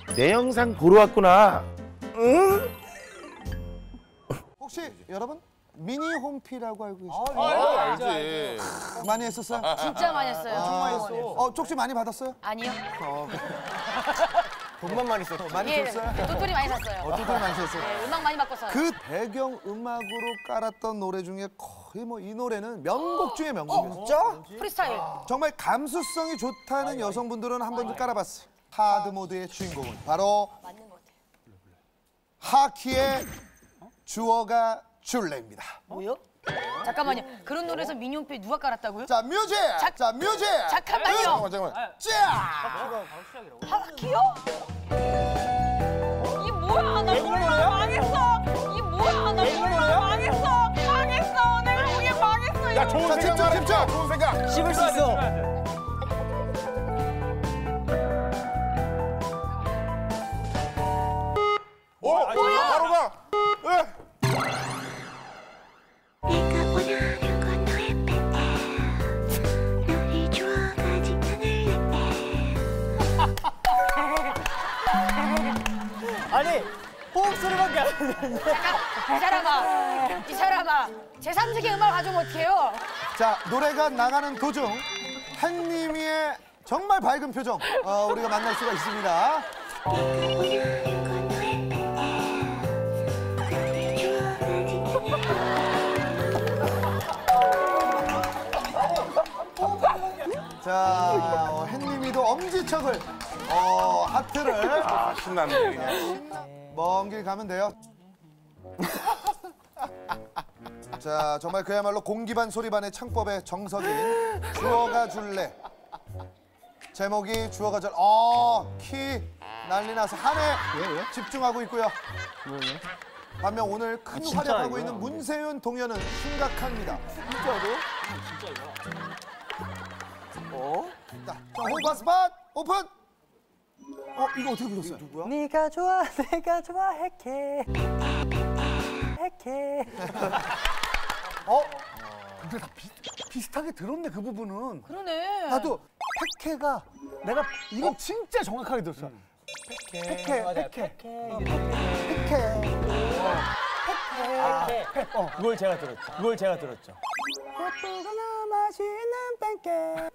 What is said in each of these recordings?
내 영상 보러 왔구나. 응? 혹시 여러분 미니 홈피라고 알고 계세요? 알지. 많이 했었어요? 진짜 많이 했어요. 정말 했어. 쪽지 많이 받았어요? 아니요. 돈만 많이 썼어. 많이 예, 줬어요? 똘똘이 많이 샀어요. 돈만 많이 썼어요. 네, 음악 많이 바꿨어요. 그 배경 음악으로 깔았던 노래 중에 거의 뭐 이 노래는 명곡 중에 명곡이에요. 진짜? 프리스타일. 정말 감수성이 좋다는 여성분들은 한 번도 깔아봤어요. 하드 모드의 주인공은 바로 맞는 것 같아. 하키의 주어가 줄래입니다. 뭐요? 잠깐만요. 그런 노래에서 미니홈피 누가 깔았다고요? 자 뮤직! 자 뮤직! 잠깐만요. 잠깐만. 자! 하키요? 이 뭐야? 나 몰라. 망했어. 이 뭐야? 나 몰라. 망했어. 망했어. 내가 보기엔 망했어. 야, 좋은 자, 생각 집중, 말했어. 집중. 좋은 생각. 씹을 수 있어. 바로 가. 예. 네가 원하는 건 너의 팬 너의 좋아가지 않을래. 아니 호흡 소리밖에 안 들리는데. 잠깐, 이 사람아. 제3세계 음악을 가져오면 어떡해요? 자 노래가 나가는 도중 햇님이의 정말 밝은 표정 우리가 만날 수가 있습니다. 원하는 건 너의 팬 너의 좋아가지 자 햇님이도 엄지척을 하트를 신났네. 그냥. 먼 길 가면 돼요. 자 정말 그야말로 공기반 소리반의 창법의 정석인 주어가 줄래. 제목이 주어가 줄. 키 난리 나서 한해 집중하고 있고요. 반면 오늘 큰 활약하고 있는 문세윤 동현은 심각합니다. 자, 호바 스팟 오픈. 이거 어떻게 불렀어요? 누구야? 네가 좋아, 내가 좋아, 핵해. 핵해. 근데 다 비슷하게 들었네 그 부분은. 그러네. 나도 백해가 내가 이건 진짜 정확하게 들었어. 백해. 그걸 제가 들었죠. 예쁘거나 맛있는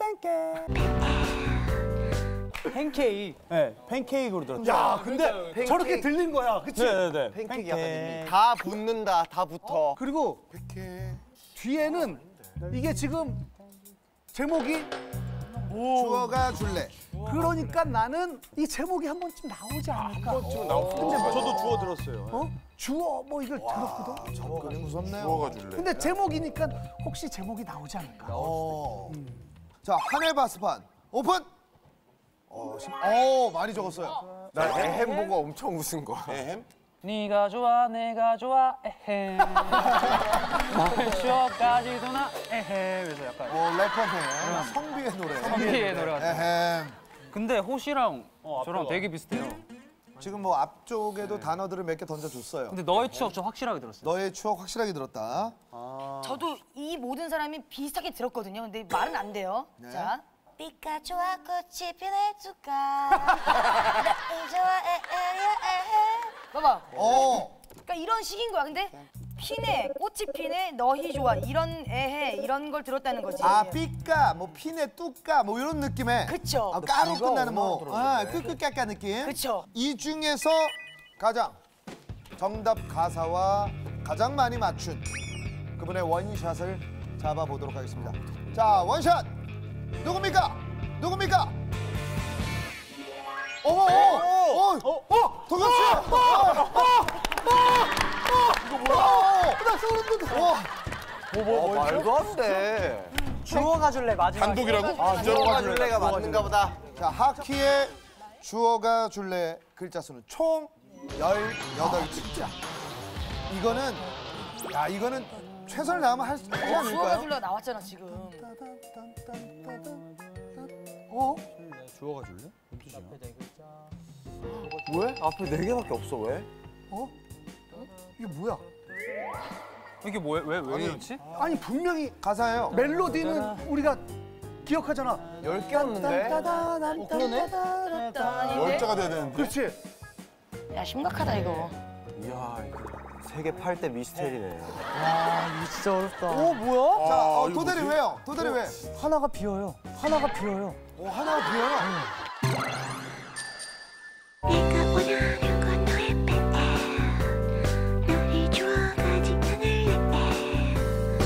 팬케이크. 네, 팬케이크로 들었죠. 야, 근데 저렇게 들린 거야, 그치? 네네네. 팬케이크 약간 다 붙는다, 다 붙어. 그리고 백해 뒤에는 이게 지금 제목이 주어가 줄래. 그러니까 나는 이 제목이 한 번쯤 나오지 않을까. 저도 주워 들었어요. 주어 뭐 이걸 들었거든. 접근이 무섭네요. 주어가 줄래. 근데 제목이니까 혹시 제목이 나오지 않을까. 자 한해 바스판 오픈. 많이 적었어요. 나 에헴 보고 엄청 웃은 거야. 에헴? 네가 좋아, 내가 좋아, 에헤. 날 쉬어까지도 나, 에헤. 그래서 약간 래퍼의 성비의 노래. 성비의 노래 같아요. 에헴. 근데 호시랑 저랑 되게 비슷해요. 지금 뭐 앞쪽에도 단어들을 몇 개 던져줬어요. 근데 너의 추억 좀 확실하게 들었어요. 너의 추억 확실하게 들었다. 저도 이 모든 사람이 비슷하게 들었거든요. 근데 말은 안 돼요. 자. 비가 좋아 꽃이 피어줄까 나 좋아해 봐봐. 그러니까 이런 식인 거야. 근데 피네, 꽃이 피네, 너희 좋아 이런 애해 이런 걸 들었다는 거지. 삐까, 뭐 피네, 뚜까, 뭐 이런 느낌의. 그쵸. 까로 끝나는 뭐 끄끄까까 느낌. 그쵸. 이 중에서 가장 정답 가사와 가장 많이 맞춘 그분의 원샷을 잡아보도록 하겠습니다. 자, 원샷 누굽니까? 누굽니까? 동현 씨! 이거 뭐야? 나 소름 돋아. 말도 안 돼. 주워가 줄래, 마지막에. 단독이라고? 주어가 줄래가 맞는가 보다. 자, 하키의 주어가 줄래 글자 수는 총 18글자. 이거는 최선을 다하면 할 수 있지 주어가 않을까요? 줄래 나왔잖아 지금. 주워가 줄래? 왜? 앞에 4개밖에 없어, 왜? 이게 뭐야? 이게 뭐야? 왜 이렇지? 아니 분명히 가사예요. 멜로디는 우리가 기억하잖아. 10개였는데? 그러네? 아닌데? 열자가 돼야 되는데. 그렇지. 야 심각하다 이거. 이야, 세계 8대 미스테리네. 이거 진짜 어렵다. 뭐야? 자, 아, 이거 도대리 뭐지? 왜요? 도대리 왜? 하나가 비어요. 하나가 비어요. 하나가 비어요? 내가 원하는 건 너의 팬 너를 좋아하지 않을래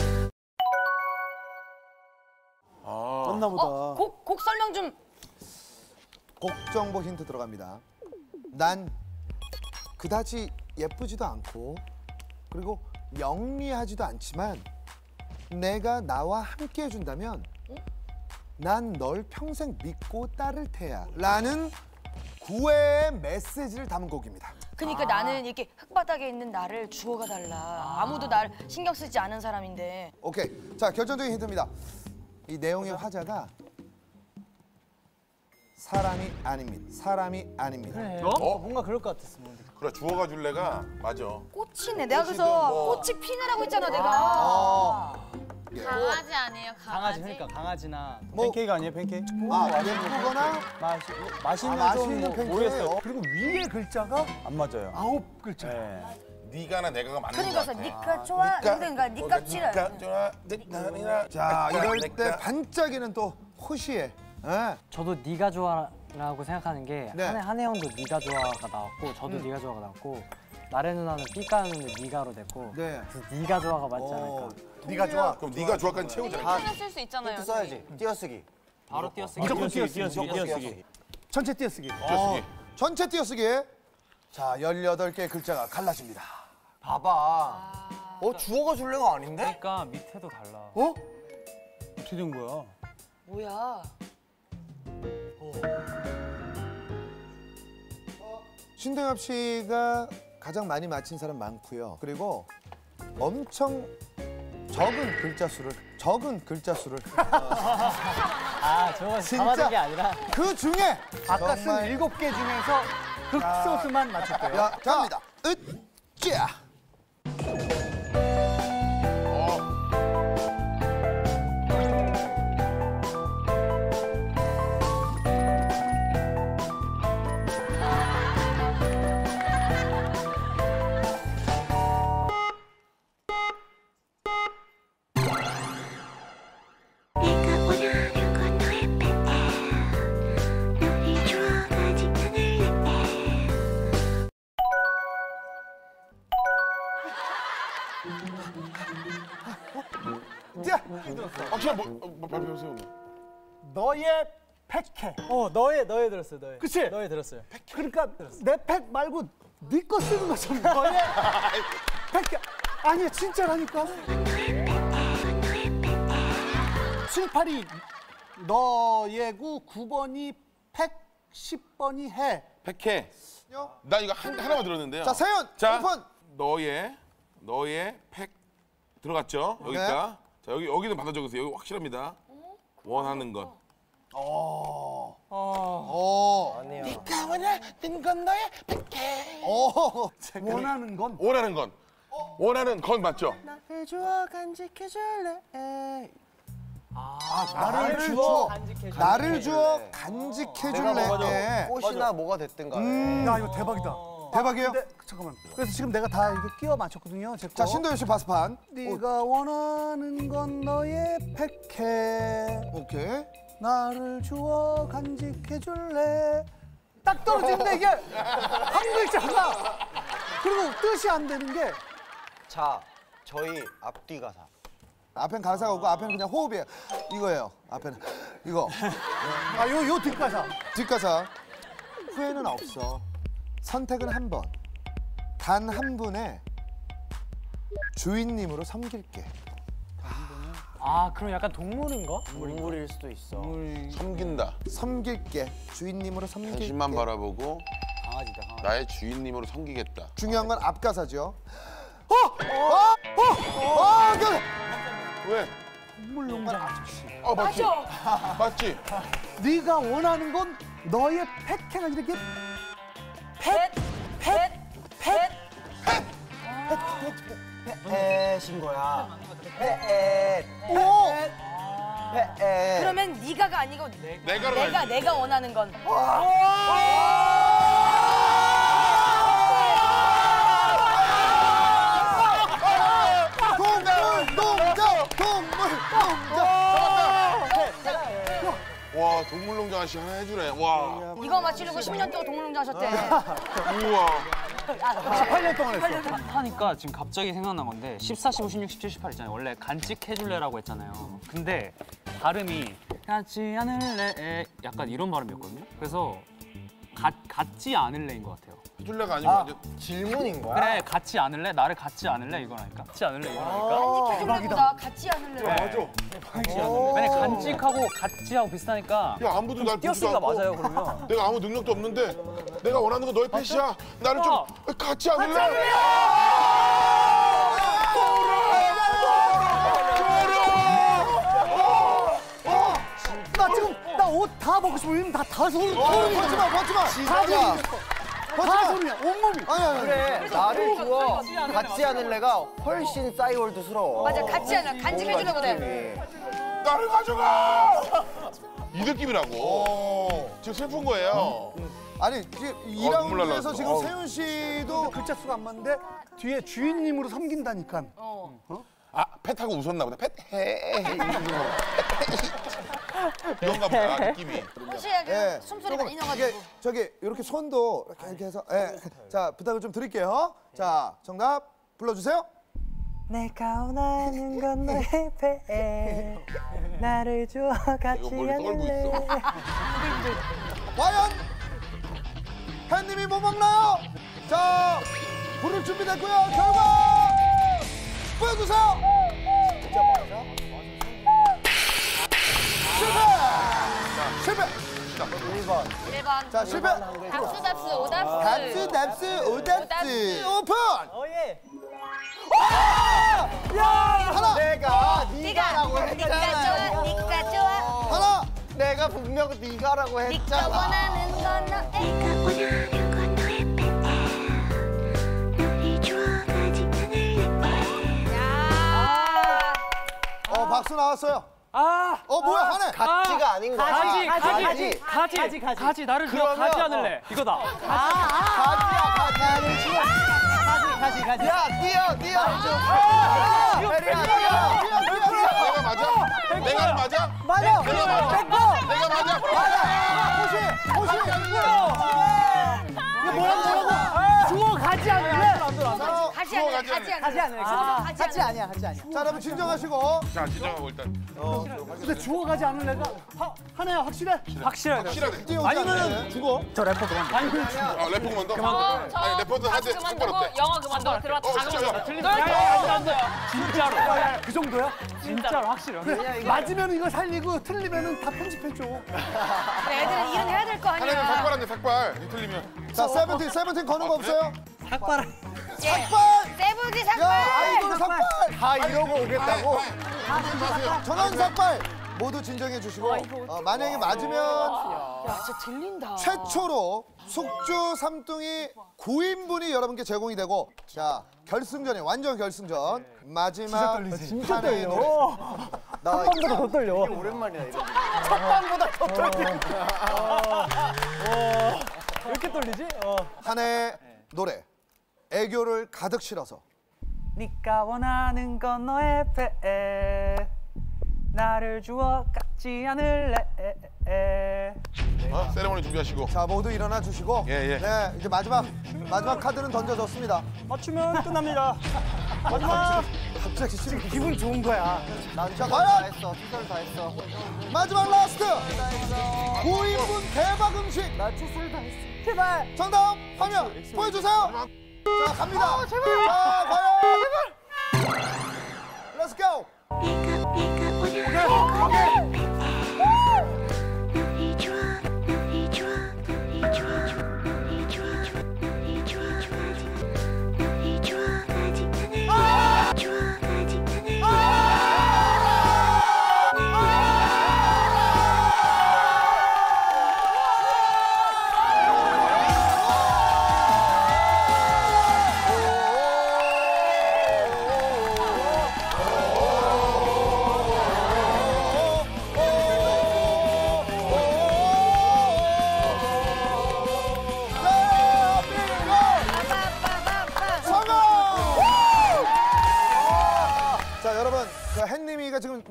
떴나 보다. 곡 설명 좀. 곡 정보 힌트 들어갑니다. 난 그다지 예쁘지도 않고 그리고 영리하지도 않지만 내가 나와 함께 해준다면 난 널 평생 믿고 따를 테야 라는 구애의 메시지를 담은 곡입니다. 그러니까 나는 이렇게 흙바닥에 있는 나를 주워가 달라. 아무도 날 신경 쓰지 않은 사람인데. 오케이. 자, 결정적인 힌트입니다. 이 내용의 화자가 사람이 아닙니다. 사람이 아닙니다. 그래. 어? 뭔가 그럴 것 같았어. 그래 주워가 줄래가 맞아. 꽃이네. 내가 그래서 뭐. 꽃이 피느라고 했잖아 내가. 강아지 아니에요? 강아지 강아지? 그러니까 강아지나 뭐- 팬케이크 아니에요 팬케이크? 예쁘거나 맛있는 맛있는 좀 팬케이크. 모르겠어요. 그리고 위에 글자가 안 맞아요. 9글자. 네가나 내가가 맞는 그러니까 것 같아. 니가 좋아. 그러니까 니가 싫어. 니가 좋아. 내가 자, 이럴 때 반짝이는 또 호시의 저도 네가 좋아라고 생각하는 게 네. 한혜영도 네가 좋아가 나왔고 저도 네가 좋아가 나왔고 나래 누나는 삐까였는데 네가로 됐고 네. 그래서 네가 좋아가 맞지 않을까. 네가 좋아. 그럼 네가 좋아까지 채우자. 신경 쓸 수 있잖아요. 힌트 써야지. 띄어쓰기. 바로 띄어쓰기. 무조건 띄어쓰기. 띄어쓰기. 전체 띄어쓰기. 전체 띄어쓰기. 자, 18개의 글자가 갈라집니다. 봐봐. 주워가 줄래가 아닌데? 그러니까 밑에도 달라. 어? 어떻게 된 거야? 뭐야? 신동엽 씨가 가장 많이 맞힌 사람 많고요. 그리고 엄청 적은 글자 수를 아 저거 진짜. 다 맞은 게 아니라 그 중에 아까 쓴 정말- 7개 중에서 극소수만 맞췄대요. 야, 갑니다. 으쌰. 내가 원하는 건 너의 팬 너를 좋아하지 않을래 자, 확실히 발표하세요. 너의 팩해. 너의 들었어요 너의. 그치? 너의 들었어요. 그러니까 내 팩 말고 네 거 쓰는 거잖아. 너의 팩해. 아니야, 진짜라니까. 78이 너예고 9번이 팩, 10번이 해. 백해. 나 이거 하나만 들었는데요. 자, 세연 자, 오픈. 너의 팩 들어갔죠? 여기가. 자, 여기는 받아 적으세요. 여기 확실합니다. 원하는 것. 아니야. 원하는 건 원하는 건. 원하는 건 맞죠? 나를 좋아 간직해줄래. 나를 주어 내가 간직해줄래. 꽃이나 뭐가 됐든 간에. 야, 이거 대박이다. 대박이에요? 근데 잠깐만. 그래서 지금 내가 다 이게 끼워 맞췄거든요. 제 거. 자, 신동엽 씨 바스판. 네가 원하는 건 너의 팩해. 오케이. 나를 주어 간직해줄래. 딱 떨어지는데 이게 한 글자가. 그리고 뜻이 안 되는 게 자, 저희 앞뒤 가사. 앞엔 가사가 없고 앞에는 그냥 호흡이에요. 이거예요. 앞에는 이거. 요 뒷가사. 뒷가사. 후회는 없어. 선택은 한 번. 단 한 분의 주인님으로 섬길게. 아 그럼 약간 동물인가? 동물일 수도 있어. 섬긴다. 섬길게. 주인님으로 섬길게. 당신만 바라보고 강아지다. 강아지. 나의 주인님으로 섬기겠다. 중요한 건 앞가사죠. 왜? 동물농장 아저씨. 맞지? 맞지? 네가 원하는 건 너의 팩해가 아니라 이게 펫인 거야. 펫. 오! 배. 그러면 네가가 아니고 내가로 가야지. 내가 원하는 건. 와 동물농장 아저씨 하나 해주네. 와. 이거 맞추려고 10년 동안 동물농장 하셨대. 우와. 18년 동안 했어. 하니까 지금 갑자기 생각난 건데 14, 15, 16, 17, 18 있잖아요. 원래 간직해줄래라고 했잖아요. 근데 발음이 같지 않을래 약간 이런 발음이었거든요. 그래서 같지 않을래인 것 같아요. 해줄래가 아니고 완전 질문인 거야? 그래 같지 않을래? 나를 같지 않을래? 이거라니까. 같지 않을래? 이거라니까. 간직해줄래보다 같지 않을래. 같지 않을래. 왜냐 간직하고 같지하고 비슷하니까. 야 아무도 날 보지도 띄었으니까 않고 맞아요 그러면. 내가 아무 능력도 없는데 내가 원하는 건 너의 패시야. 나를 좀 같이 않을래? 나 지금 나 옷 다 벗고 싶어. 왜냐면 다 소름. 벗지 마. 다 진짜. 소름이야. 온몸이. 아니. 그래 나를 주워 같지 않을래가 훨씬 싸이월드스러워. 맞아, 같지 않아. 간직해주려고 돼. 나를 가져가! 이 느낌이라고. 지금 슬픈 거예요. 아니 지금 눈물 2라운드에서 날라왔어. 지금 세훈 씨도 글자 수가 안 맞는데 뒤에 주인님으로 섬긴다니까. 아, 팻하고 웃었나 보다. 팻. 이런가 보다, 느낌이. 혹시하게 숨소리 많이 이게 나가지고. 저기 이렇게 손도 이렇게 해서 자 부탁을 좀 드릴게요. 자 정답 불러주세요. 내가 원하는 건 너의 배 나를 주워 같이 이거 머리 떨고 않을래 있어. 과연 팬님이 뭐 먹나요? 자 부를 준비됐고요. 결과 보여주세요. 실패. 1번. 자 실패. 답스 오답스. 답스 오답스 오픈. 예. 하나 네가라고 했잖아. 니가 좋아. 하나. 내가 분명 네가라고 니가 했잖아. 원하는 건 너의. 네가 원하는 건 너의 배 너를 좋아하지 않을래 야. 박수 나왔어요. 아. 뭐야 하네. 같지가 아닌 거야. 가지 나를 주워 그러면- 가지 않을래. 이거다. 나를 주워. 야 뛰어. 혜리야 내가 맞아? 내가 맞아? 맞아. 내가 맞아? 내가 맞아? 호시. 이게 뭐라고? 주워 가지 않을래? 같이 아니야. 같이 아니야. 같이 아니야. 자 여러분 진정하시고. 자, 진정하고 일단. 근데 주워 가지 않을래가 하나야 확실해? 확실하게. 확실하게. 뛰어오지 않네. 죽어. 저 래퍼 그만. 래퍼 그만둬? 저 아니, 래퍼도 한대 그만두고 상관없대. 영어 그만두고 들어왔다. 진짜요? 진짜로. 그 정도야? 진짜로 확실해. 맞으면 이거 살리고 틀리면은 다 편집해줘. 애들은 일은 해야 될 거 하나는 아니야. 삭발한대, 삭발. 이 틀리면. 자 세븐틴 거는 거 없어요? 삭발. 세븐틴 야 삭발. 아이돌 삭발. 다 이러고 오겠다고. 마세요. 전원 삭발. 모두 진정해 주시고 만약에 맞으면 야, 진짜 들린다. 최초로 숙주 삼뚱이 9인분이 여러분께 제공이 되고 자 결승전에 완전 결승전 마지막 진짜 판의 떨려. 노래. 나 판보다 더 떨려. 오랜만이야 이런. 왜 이렇게 떨리지? 한의 노래 애교를 가득 실어서 네가 원하는 건 너의 배 나를 주워 갖지 않을래 세레모니 준비하시고. 자 모두 일어나 주시고 예. 네 이제 마지막 카드는 던져졌습니다. 맞추면 끝납니다. 마지막. 갑자기 지금 기분 좋은 거야. 자 다 과연 했어. 최선을 다했어. 마지막 라스트 9인분 대박 음식 나 최선을 다했어. 제발. 정답 화면 보여주세요. 자 갑니다. 자 과연 Let's go. 네가 원하는 건 너의 배 너를 좋아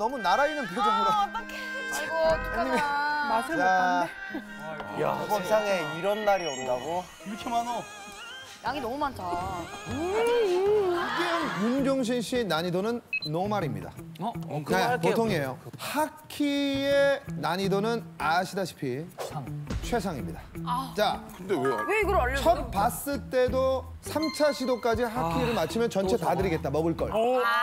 너무 날아있는 표정으로. 아이고 어떡하나. 맛을 못 자, 봤네. 야, 세상에 이런 날이 온다고? 이렇게 많어. 양이 너무 많다. 윤종신 씨 난이도는 노말입니다. 그거 네, 할게요. 보통이에요. 하키의 난이도는 아시다시피 최상입니다. 자, 근데 왜? 왜 이걸 알려줘? 첫 봤을 때도 3차 시도까지 하키를 맞추면 전체 다 드리겠다, 먹을 걸.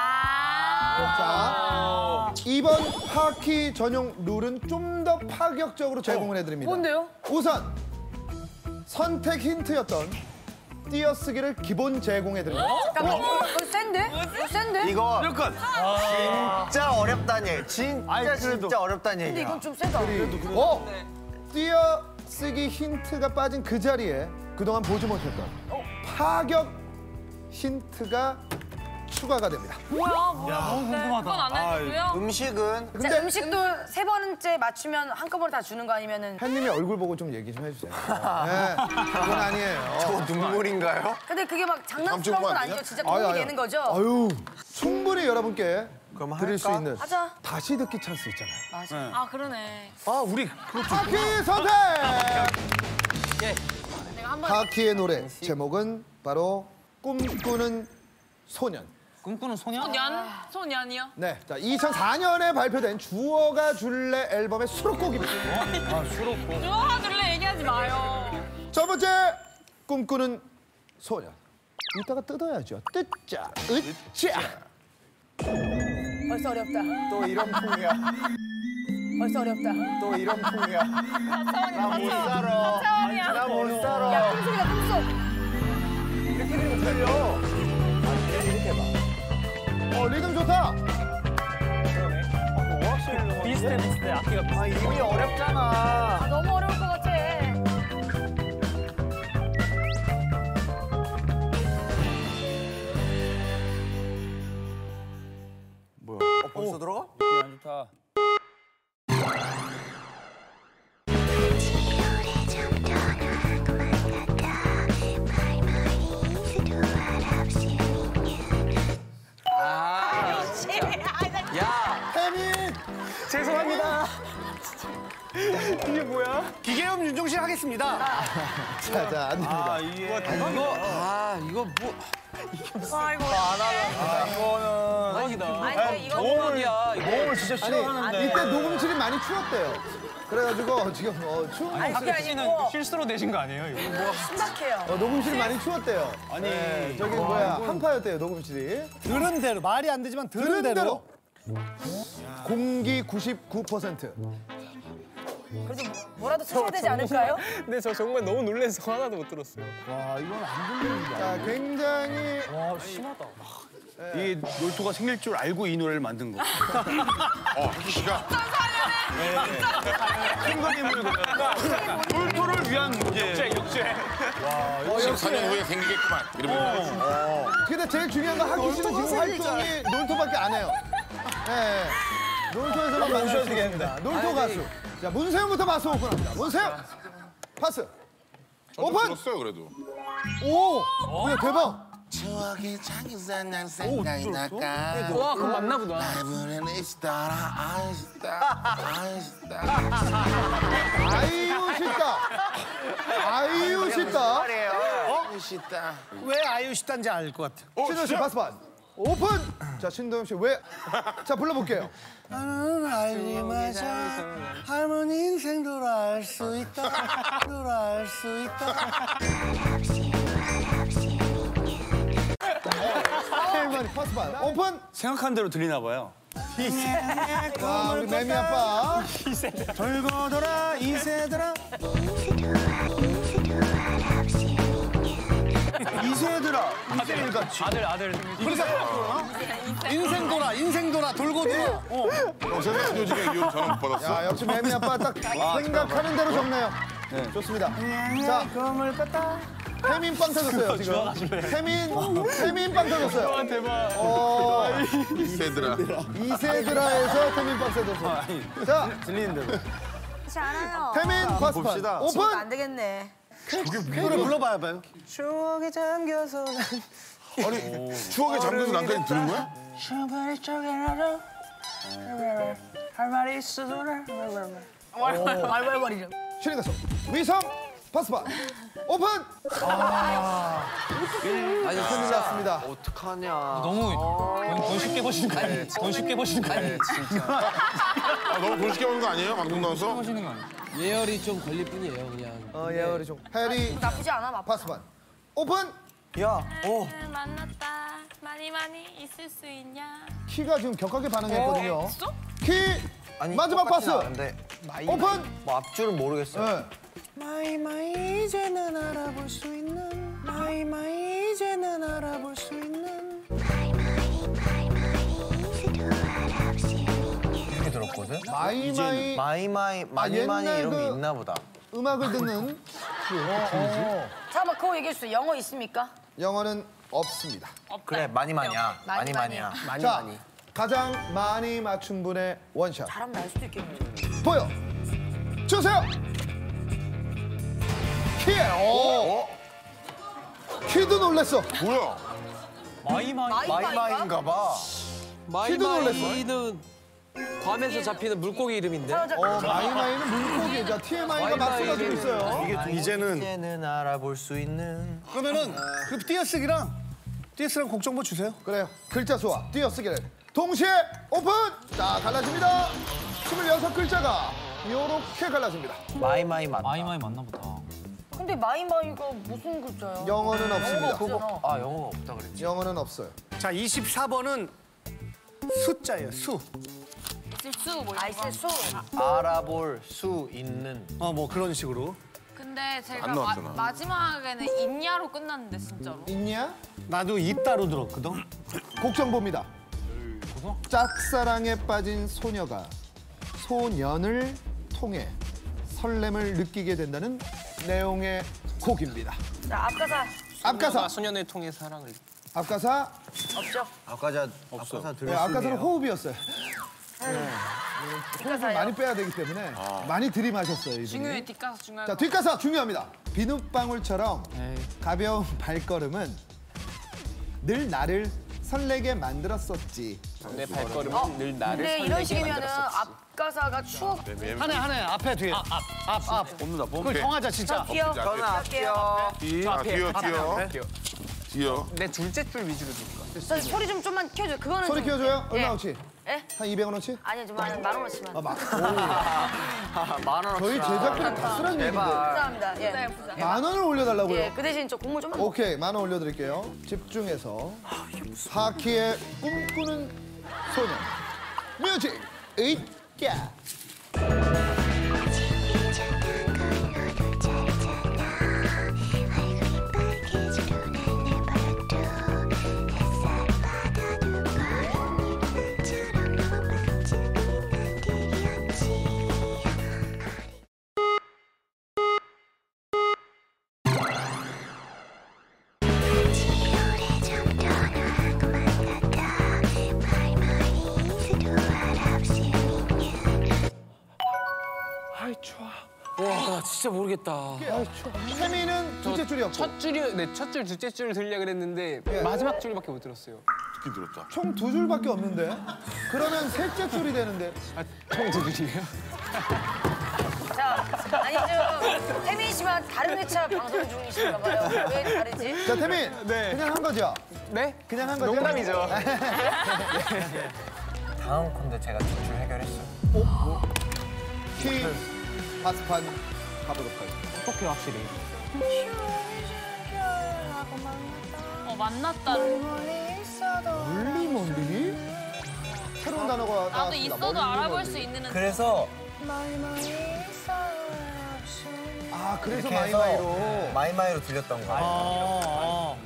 자, 이번 하키 전용 룰은 좀 더 파격적으로 제공을 해드립니다. 뭔데요? 우선 선택 힌트였던 띄어쓰기를 기본 제공해드립니다. 잠깐만. 이거 센데? 이거 센데? 이거 진짜 어렵다는 얘기. 진짜 어렵다는 근데 얘기야. 이건 좀 세다. 띄어쓰기 힌트가 빠진 그 자리에 그동안 보지 못했던 파격 힌트가 추가가 됩니다. 뭐야? 너무 궁금하다. 그건 안 알려줘요? 음식은 자, 음식도 3번째 맞추면 한꺼번에 다 주는 거 아니면은. 팬님의 얼굴 보고 좀 얘기 좀 해주세요. 네, 그건 아니에요. 저 눈물인가요? 근데 그게 막 장난스러운 건 아니죠? 진짜 아유, 도움이 아유. 되는 거죠? 아유, 충분히 여러분께 그럼 드릴 수 할까? 있는 하자. 다시 듣기 찬스 있잖아요. 아 그러네. 하키 선택! 내가 한번 하키의 노래 제목은 바로 꿈꾸는 소년. 꿈꾸는 소년? 소년이요? 네, 자 2004년에 발표된 주어가 줄래 앨범의 수록곡입니다. 좋아 줄래 얘기하지 마요. 첫 번째 꿈꾸는 소년. 이따가 뜯어야죠. 뜯자, 으짜. 벌써 어렵다. 또 이런 풍이야. 벌써 어렵다. 또 이런 풍이야. 나 못 살아. 차원이야. 나 못 야, 살아. 꿈속이다, 꿈속. 이렇게 되면 틀려. 이렇게 해봐. 리듬 좋다. 비슷해. 악기가 비슷해. 아, 이미 어렵잖아. 아, 너무 어려울 것 같아. 벌써 들어가? 오래전 떠나고만 갔다 말만이 수도 없이 태민. 죄송합니다. 이게 뭐야? 기계음 윤종신 하겠습니다. 자, 안 됩니다. 아니, 이거 이걸 진짜 싫어하는데. 이때 녹음실이 많이 추웠대요. 그래가지고 지금 추운 그게 아니고 실수로 내신 거 아니에요, 이거? 심각해요. 녹음실이 많이 추웠대요. 네, 저기 뭐야 한파였대요 녹음실이. 들은 대로 말이 안 되지만 들은 대로. 공기 99%. 그래도 뭐라도 쓰셔야 되지 않을까요? 근데 저 정말 너무 놀라서 하나도 못 들었어요. 와 이건 안 들립니다. 자, 굉장히 와 심하다. 이 놀토가 생길 줄 알고 이 노래를 만든 거. 하키 씨가 킹거님을 놀토를 위한 이제 역제. 14년 후에 생기겠구만. 이러면 근데 제일 중요한 건 하기 씨는 지금 활동이 놀토밖에 안 해요. 네. 놀토에서만 만나셔야 되겠습니다. 놀토 가수. 자, 문세영부터 마스 오픈합니다. 문세영! 파스. 오픈! 들었어요 그래도. 오! 야, 대박! 추억의 장에서 난 생각이 날까. 와 그거 맞나 보다. 날 부르는 이스타라 아이스타 아이스타. 아이유 싶다. 아이유 싶다. 이스타. 왜 아이유 시단지 알 것 같아. 신동 씨 파스판. 오픈! 자, 신동 씨 왜? 자, 불러볼게요. 나는 알지 마자 할머니 인생 돌아갈 수 있다. 돌아갈 수 있다. 할머니 파스판. 오픈! 생각한 대로 들리나 봐요. 자, 우리 매미 아빠. 돌고 돌아 이세들아 이세들아. 이세일같이. 아들. 인생 돌아 인생 돌아 돌고 돌아. 세상 요즘에 이혼 전화 못 받았어. 야, 역시 매미 아빠 딱 생각하는 대로 적네요. 네, 좋습니다. 자, 꿈을 꿨다. 태민 빵 터졌어요, 지금. 태민 빵 터졌어요. 대박. 이세들아. 이세드라에서 태민 빵 터졌어요. 자, 들리는 대로. 그렇지 않아요. 태민 파스판. 봅시다. 오픈! 안 되겠네. 노래 불러봐요 봐요. 추억에 잠겨서 난 아니 추억의 잠겨서 난까지 들은 거야? 슈퍼리 쪽에 나로 할 말이 있어도 말발발이죠. 신인 가수 위성 파스판 오픈. 아니 큰일 났습니다. 어떡하냐. 너무 돈 쉽게 버시는 거 아니에요? 돈 쉽게 버시는 거 아니에요? 아, 너무 돈 쉽게 먹는 거 아니에요? 방송 나와서? 버시는 거 아니에요? 예열이 좀 걸릴 뿐이에요, 그냥. 예열이 좀. 해리 나쁘지 않아, 나쁘지 파스판 오픈. 야, 만났다. 많이 있을 수 있냐? 키가 지금 격하게 반응했거든요. 있어? 키 아니 마지막 파스 똑같진 않은데 오픈. 뭐 앞줄은 모르겠어요. 네. 마이 이제는 알아볼 수 있는 마이 이제는 알아볼 수 있는 이렇게 들었거든? 마이마이 많이 옛날 이런 게 그- 있나 보다. 음악을 듣는 잠깐만, 그거 얘기해 주세요. 영어 있습니까? 영어는 없습니다. 그래, 많이야. 많이. 많이야. 자, 가장 많이 맞춘 분의 원샷 바람 날 수도 있겠네요. 보여 주세요. 키에 키도 놀랬어. 뭐야? 마이마이인가 봐. 키도 놀랬어. 마이마이는 괌에서 잡히는 물고기 이름인데. 마이마이는 물고기. 자, TMI가 막 쏟아지고 있어요. 이제는 알아볼 수 있는. 그러면은 그 띄어쓰기랑 곡 정보 주세요. 그래요. 글자 수와 띄어쓰기를 동시에 오픈. 자, 갈라집니다. 26글자가 요렇게 갈라집니다. 마이마이 맞다. 마이마이 맞나 보다. 근데 마이마이가 무슨 글자야? 영어는 없습니다. 아, 영어가 없다 그랬지. 영어는 없어요. 자, 24번은 숫자예요, 수. 수 뭐 아이스 수. 알아볼 수 있는. 뭐 그런 식으로. 근데 제가 안 나왔잖아. 마지막에는 있냐로 끝났는데 진짜로. 있냐? 나도 있다로 들었거든. 곡 정보입니다. 짝사랑에 빠진 소녀가 소년을 통해 설렘을 느끼게 된다는 내용의 곡입니다. 자, 앞가사. 소년을 통해 사랑을. 앞가사. 없죠? 아까사 네, 들었어요. 앞가사는 호흡이었어요. 호흡을 뒷가사요? 많이 빼야 되기 때문에 많이 들이마셨어요, 이분이. 중요해 뒷가사 중요해. 자, 뒷가사 중요합니다. 비눗방울처럼 가벼운 발걸음은 늘 나를 설레게 만들었었지. 내 발걸음은 늘 나를 근데 설레게 이런 식이면은 만들었었지. 앞가사가 추억. 하나 앞에 뒤에. 앞. 뽑는다, 그걸 정하자 진짜. 귀여워. 저는 앞이요. 뒤요. 내 둘째 줄 위주로 줄 거야. 저 소리 좀만 키워줘. 그거는 소리 좀- 키워줘요? 예. 얼마어치? 예? 한 200원어치? 아니요, 좀 만 원어치만. 만원 저희 제작비를 다 쓰란 얘기인데. 감사합니다. 예. 만 원을 올려달라고요? 예, 그 대신 저 곡물 좀만. 오케이, 만 원 올려드릴게요. 집중해서 하키의 꿈꾸는 소년 뮤직 으이야. 아이 좋아. 와 진짜 모르겠다. 태민은 둘째 줄이었고 첫 줄, 둘째 줄 들려 그랬는데 마지막 줄밖에 못 들었어요. 듣긴 들었다. 총 2줄밖에 없는데? 그러면 셋째 줄이 되는데. 총 두 줄이에요? 자, 아니죠. 태민 씨만 다른 회차 방송 중이신가 봐요. 왜 다르지? 자, 태민. 그냥 한 거죠? 네? 그냥 한 거죠? 농담이죠. 다음 콘데 제가 두 줄 해결했어요. 키 파스판 가보도록 하겠습니다. 어떻게 확실히. 만났다. 멀리? 새로운 단어가 나도 나왔습니다. 있어도 멀리 알아볼 멀리. 수 있는. 그래서 그래서 이렇게 해서 마이마이로. 마이마이로 들렸던 거예요.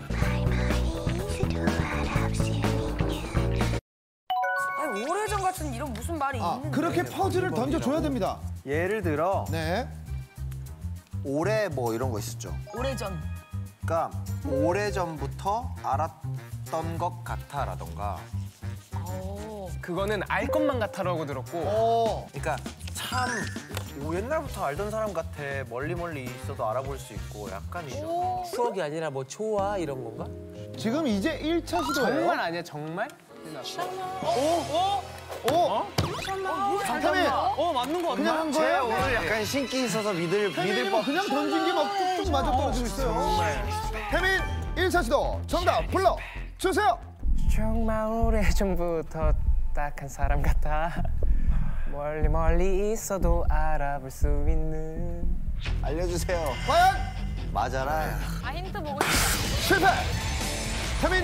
아니, 오래전 같은 이런 무슨 말이 있는데. 그렇게 퍼즐을 던져줘야 됩니다. 예를 들어 네. 올해 뭐 이런 거 있었죠. 오래전. 그러니까 오래전부터 알았던 것 같아라던가. 그거는 알 것만 같아라고 들었고. 그러니까 참 옛날부터 알던 사람 같아. 멀리 있어도 알아볼 수 있고 약간 이런. 추억이 아니라 뭐 좋아 이런 건가? 지금 이제 1차 시도예요. 정말 아니야 정말? 오. 태민. 맞는 거 그냥 한 쟤 거예요? 오늘 약간 신기 있어서 믿을 태민이 법. 그냥 던진 게 막 뚝뚝 맞아 떨어지고 있어요. 태민 1차 시도 정답 불러 주세요. 정말 오래전부터 딱한 사람 같아. 멀리 멀리 있어도 알아볼 수 있는. 알려주세요. 과연 맞아라. 아 힌트 보고 싶다. 실패. 태민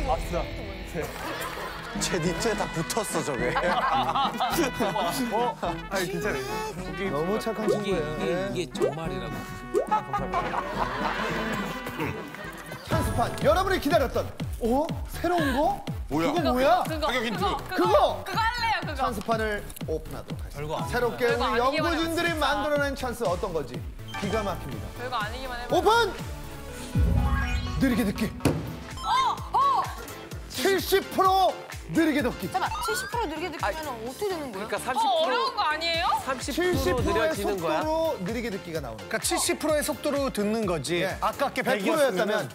제 니트에 다 붙었어 저게. 너무 착한 친구예요. 이게 정말이라고. 찬스판 여러분이 기다렸던 새로운 거? 뭐야? 그거 뭐야? 가격 힌트. 그거 할래요 그거. 찬스판을 오픈하도록 하겠습니다. 새롭게 우리 별거 아니기만 연구진들이 해봐, 진짜. 만들어낸 찬스 어떤 건지 기가 막힙니다. 별거 아니기만 해봐. 오픈! 느리게 듣기. 70% 느리게 듣기. 잠깐 70% 느리게 듣기면 어떻게 되는 거예요? 그러니까 어려운 거 아니에요? 30% 70%의 느려지는 거야? 속도로 느리게 듣기가 나오는 거예요. 그러니까 70%의 속도로 듣는 거지. 네. 아깝게 100%였다면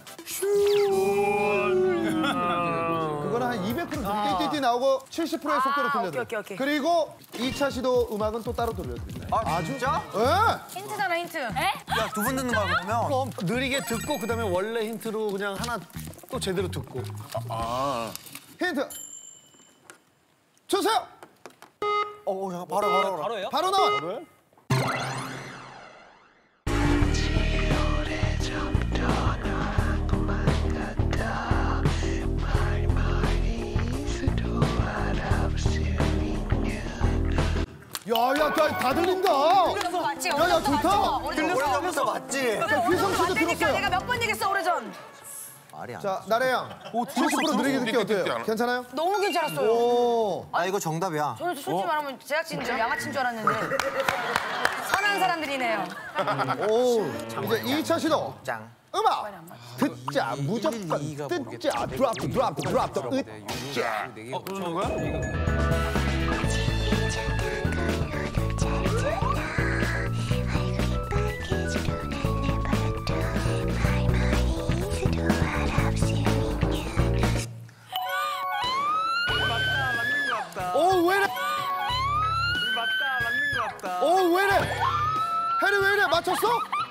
그거는 한 200% 띠띠띠 나오고 70%의 속도로 들려요. 오케이. 그리고 2차 시도 음악은 또 따로 들려드립니다. 아 진짜? 예. 힌트잖아 힌트. 야 두 번 듣는 거 보면 그럼 느리게 듣고 그다음에 원래 힌트로 그냥 하나 또 제대로 듣고. 힌트 주세요. 잠깐 바로. 바로예요? 바로 나와. 야야 다 들린다. 맞지? 야야 좋다. 오래전부터 맞지? 휘성 씨도 맞다니까 들었어요. 내가 몇 번 얘기했어 오래전. 말이 안. 자 나래 양 70% 느리게 듣기 어때요? 괜찮아요? 너무 괜찮았어요. 오. 아 이거 정답이야. 저는 솔직히 말하면 제작진 줄 양아치인 줄 알았는데 선한 사람들이네요. 오. 이제 2차 시도. 짱. 음악 듣자 무조건 듣자 드랍 으짜. 그러는 거야? 오 왜래? 오 왜래? 해리 왜 이래? 맞췄어?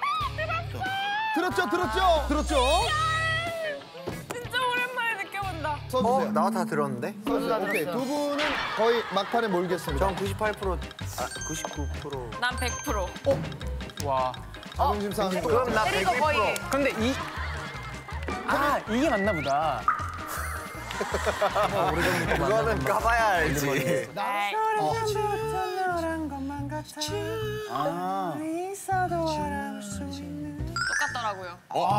들었죠? 진짜 오랜만에 느껴본다. 써주세요. 나 다 들었는데? 써주세요. 오케이 두 분은 거의 막판에 몰겠습니다. 전 98%, 99%. 난 100%. 와. 자존심 상하는 거예요. 그럼 나 때리고 100%. 거의. 근데 이게 맞나 보다. 그거는 까봐야 알지. 똑같더라고요.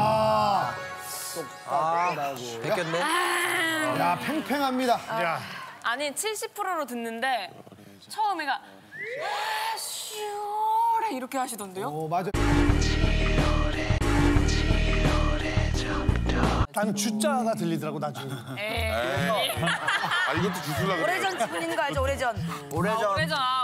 베꼈네. 야 팽팽합니다. 아니 70%로 듣는데 처음에가 시원해 이렇게 하시던데요? 오 맞아. 난 주자가 들리더라고 나중에. 아 이것도 주술라 그래. 오래전 분인 거 알죠? 오래전. 오래전.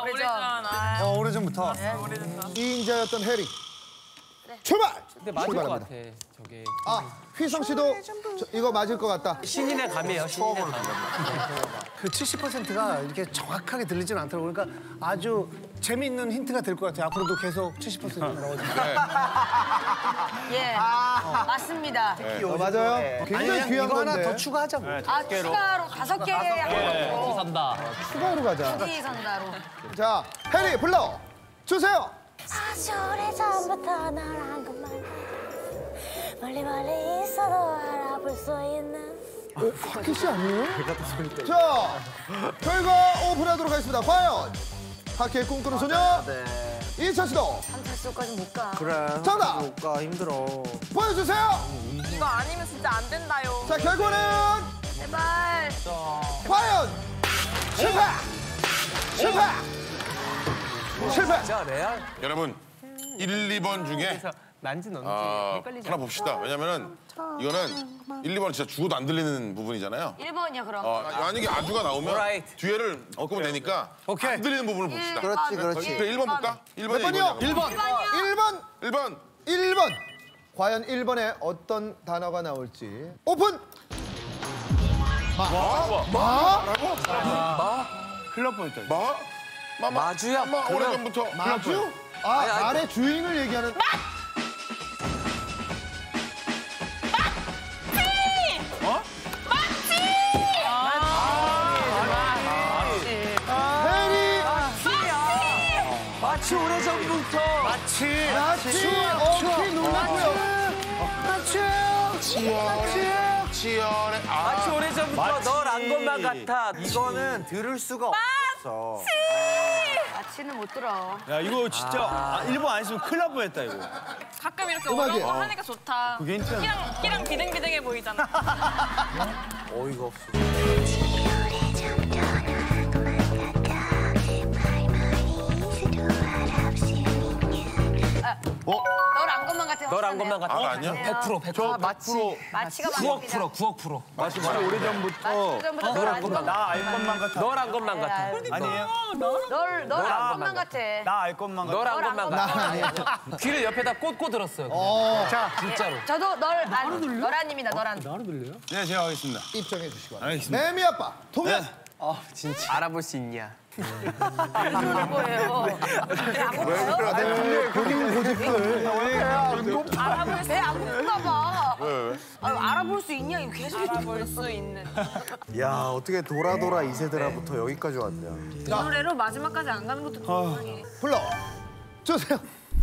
오래전. 오래전부터. 이인자였던 해리. 출발. 근데 맞을 것 출발합니다. 같아. 저게. 휘성 씨도 이거 맞을 것 같다. 신인의 감이에요. 신인의 감. 그 70%가 이렇게 정확하게 들리진 않더라고. 그러니까 아주 재미있는 힌트가 될 것 같아요. 앞으로도 계속 70%가 나오니까. 네. 예. 맞습니다. 맞아요. 굉장히 아니, 귀한 이거 건데. 하나 더 추가하자고. 추가로 5개 하고 산다. 추가로 가자. 이 선다로. 자, 해리 불러 주세요. 아주 오래전부터 너란 것만 멀리 멀리 있어도 알아볼 수 있는 하키 씨 아니에요? 자, 결과 오픈하도록 하겠습니다. 과연 하키의 꿈꾸는 소녀 2차 시도 3차수까지 못 가. 그래. 정답! 못 가, 힘들어. 보여주세요. 이거 아니면 진짜 안 된다요. 자, 결과는 제발. 과연 실패. 진짜 레알. 여러분 1, 2번 중에 난지 넌지 헷갈리지 하나 봅시다. 왜냐면은 이거는 1, 2번은 진짜 죽어도 안 들리는 부분이잖아요. 1번이야 그럼. 만약에 아주가 나오면 Alright. 뒤에를 꺾으면 되니까 오케이. 안 들리는 부분을 봅시다. 그렇지. 그래 1번 볼까? 1번이 몇 번이요? 1번. 1번. 과연 1번에 어떤 단어가 나올지 오픈. 큰일 날 뻔했다. 뭐? 마주야. 오래전부터. 마주? 아, 말의 주인을 얘기하는. 해리! 마치 오래전부터. 마치! 오케이, 놀랐고요. 치열해. 마치 오래전부터 널 안 것만 같아. 이거는 들을 수가 없어. 마치는 못 들어. 야 이거 진짜 일본 안 했으면 큰일 날 뻔했다 이거. 가끔 이렇게 음악이야. 어려운 거 하니까 좋다. 그게 힌트야. 키랑 비등비등해 보이잖아. 어이가 없어. 널 안 것만 같아. 널 안 것만 같아. 아니야? 100%. 마치. 마치가 9억 프로. 마치 진짜 오래전부터 오래전부터 나 알 것만 같아. 널 안 것만 같아. 아니에요? 널안 것만 같아. 나 알 것만 같아. 널 안 것만 같아. 아니야. 귀를 옆에다 꽂고 들었어요. 자, 진짜로. 저도 너란입니다. 너란. 네 제가 하겠습니다. 입장해 주시기 바랍니다. 알겠습니다. 매미 아빠, 통역! 진짜. 알아볼 수 있냐? 그러는 거예요. 본인 고집들. 왜안 볼까 봐. 알아볼 수 있냐? 이거 계속 알아볼 수 있는. 야, 어떻게 돌아 이 세대라부터 여기까지 왔냐. 이 노래로 마지막까지 안 가는 것도 좀 이상해. 불러 주세요.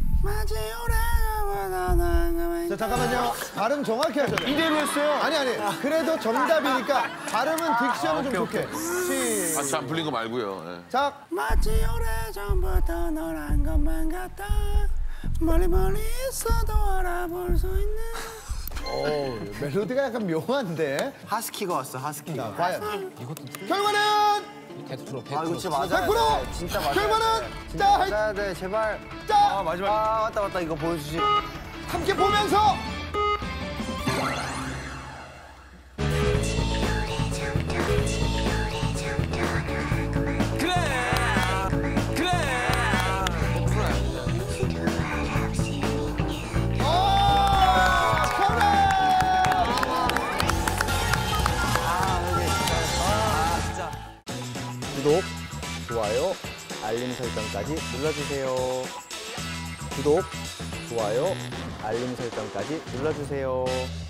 자, 잠깐만요. 발음 정확히 하셔야 돼요. 이대로 했어요. 아니. 그래도 정답이니까 발음은 딕션은 좀 좋게. 마치 안 풀린 거 말고요. 예. 자, 마치 오래전부터 널 안 것만 같아 멀리 있어도 알아볼 수 있는 멜로디가 약간 묘한데. 하스키가 왔어, 하스키. 자, 과연 결과는 100%. 아, 이거 진짜 맞아야 100%. 돼. 진짜 맞아야 돼. 결과는 진짜 자, 맞아야 돼, 제발. 자, 마지막. 아, 맞다. 이거 보여주지. 함께 보면서 구독, 좋아요, 알림 설정까지 눌러주세요. 구독, 좋아요, 알림 설정까지 눌러주세요.